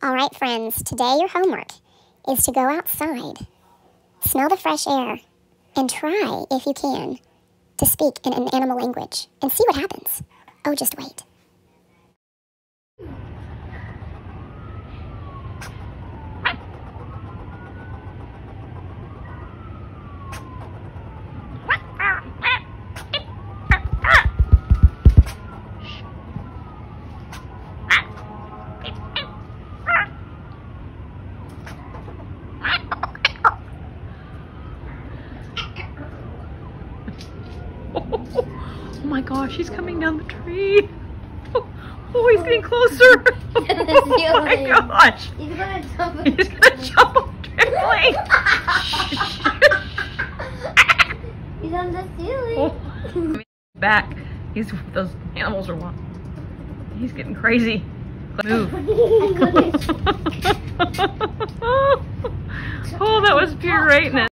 All right, friends, today your homework is to go outside, smell the fresh air, and try, if you can, to speak in an animal language and see what happens. Oh, just wait. Oh my gosh, he's coming down the tree. Oh, he's getting closer. Oh my gosh. He's gonna jump. He's gonna jump off the trampoline. He's on the ceiling. Oh. Back. Those animals are wild. He's getting crazy. Move. Oh, that was pure greatness.